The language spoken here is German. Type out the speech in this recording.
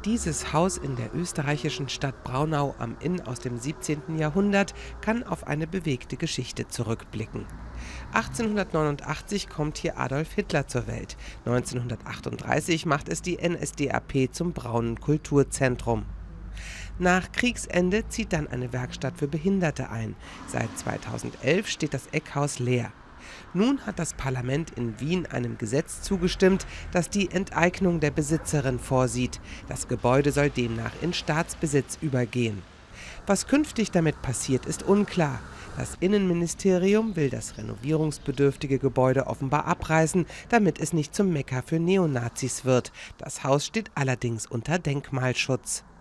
Dieses Haus in der österreichischen Stadt Braunau am Inn aus dem 17. Jahrhundert kann auf eine bewegte Geschichte zurückblicken. 1889 kommt hier Adolf Hitler zur Welt. 1938 macht es die NSDAP zum Braunen Kulturzentrum. Nach Kriegsende zieht dann eine Werkstatt für Behinderte ein. Seit 2011 steht das Eckhaus leer. Nun hat das Parlament in Wien einem Gesetz zugestimmt, das die Enteignung der Besitzerin vorsieht. Das Gebäude soll demnach in Staatsbesitz übergehen. Was künftig damit passiert, ist unklar. Das Innenministerium will das renovierungsbedürftige Gebäude offenbar abreißen, damit es nicht zum Mekka für Neonazis wird. Das Haus steht allerdings unter Denkmalschutz.